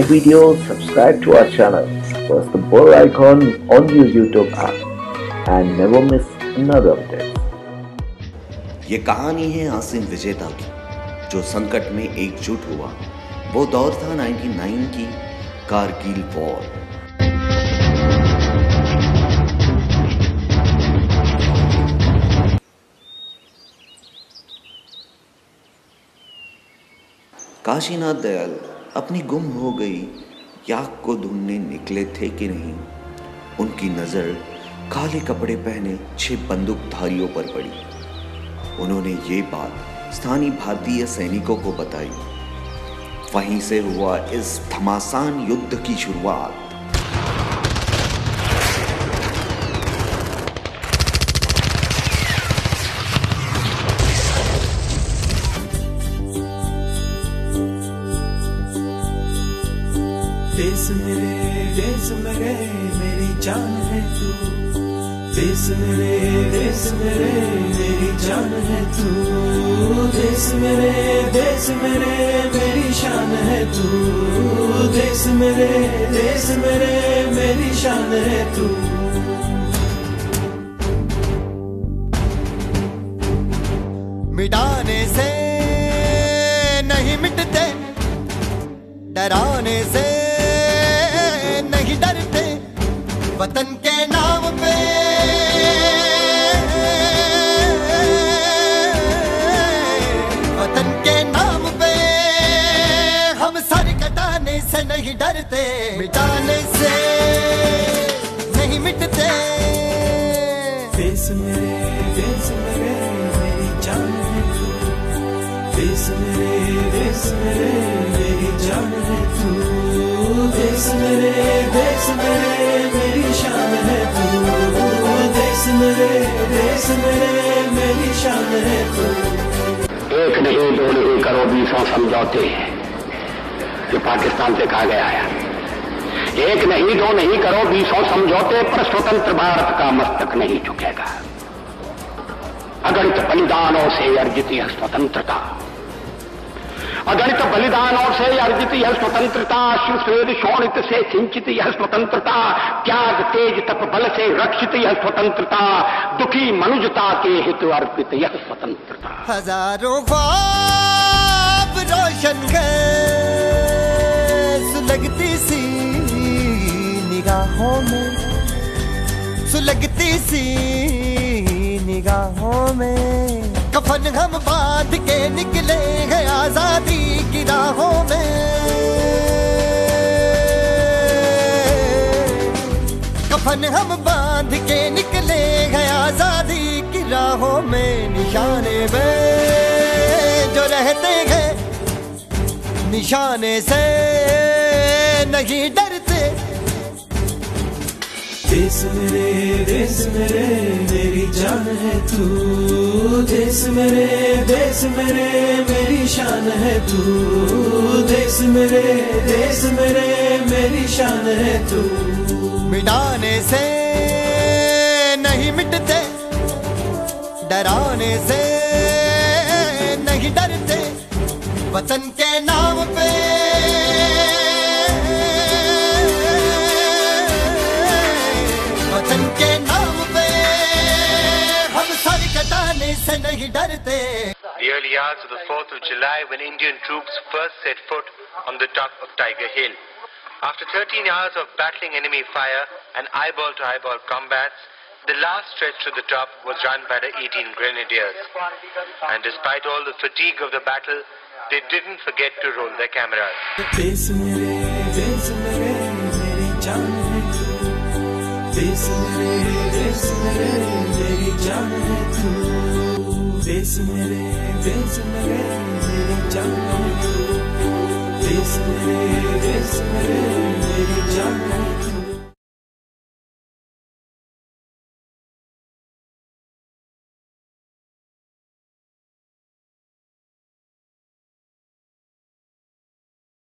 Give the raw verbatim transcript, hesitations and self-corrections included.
more videos, subscribe to our channel, press the bell icon on your YouTube app and never miss another update. ये कहानी है आसिम विजेता की, जो संकट में एकजुट हुआ। वो दौर था निन्यानवे की कारगिल वॉर। काशीनाथ दयाल अपनी गुम हो गई याक को ढूंढने निकले थे कि नहीं, उनकी नजर काले कपड़े पहने छह बंदूकधारियों पर पड़ी। उन्होंने ये बात स्थानीय भारतीय सैनिकों को बताई। वहीं से हुआ इस घमासान युद्ध की शुरुआत। देश मेरे देश मेरे मेरी जान है तू, देश मेरे देश मेरे मेरी जान है तू, देश मेरे देश मेरे मेरी शान है तू, देश मेरे देश मेरे मेरी शान है तू। मिटाने से नहीं मिटते, डराने से नहीं डरते, वतन के नाम पे वतन के नाम पे हम सर कटाने से नहीं डरते, मिटाने से नहीं मिटते। देश मेरे देश मेरे मेरी जान है तू, देश मेरे देश मेरे मेरी जान है तू, देश मेरे देश मेरे मेरी शान है तू, देश मेरे देश मेरे मेरी शान है तू। एक नहीं दो नहीं करो बीसों समझौते जो पाकिस्तान से कहा गया है। एक नहीं दो नहीं करो बीसों समझौते पर स्वतंत्र भारत का मस्तक नहीं झुकेगा। अगणित बलिदानों से अर्जित यह स्वतंत्रता, अगणित बलिदानों से अर्जित यह स्वतंत्रता, शिवस्वेद शोणित से सिंचित यह स्वतंत्रता, त्याग तेज तप बल से रक्षित यह स्वतंत्रता, दुखी मनुजता के हित अर्पित यह स्वतंत्रता। हजारों ख्वाब रोशन गए सुलगती सी निगाहों में, सुलगती सी निगाहों में, कफन हम बांध के निकले हैं आजादी की राहों में, कफन हम बांध के निकले हैं आजादी की राहों में। निशाने में जो रहते हैं निशाने से नहीं डरते। देश मेरे देश मेरे मेरी जान है तू, देश मेरे देश मेरे मेरी शान है तू, देश मेरे देश मेरे मेरी शान है तू। मिटाने से नहीं मिटते, डराने से नहीं डरते, वतन के नाम पे वतन के नाम पे हम सर कटाने से नहीं डरते। The early hours of the fourth of July, when Indian troops first set foot on the top of Tiger Hill. After thirteen hours of battling enemy fire and eyeball-to-eyeball combats, the last stretch to the top was run by the eighteen grenadiers. And despite all the fatigue of the battle, they didn't forget to roll their cameras. देश मेरे देश मेरे मेरी जान है तू, देश मेरे देश मेरे मेरी जान है तू, देश मेरे देश मेरे मेरी जान है तू, देश मेरे देश मेरे मेरी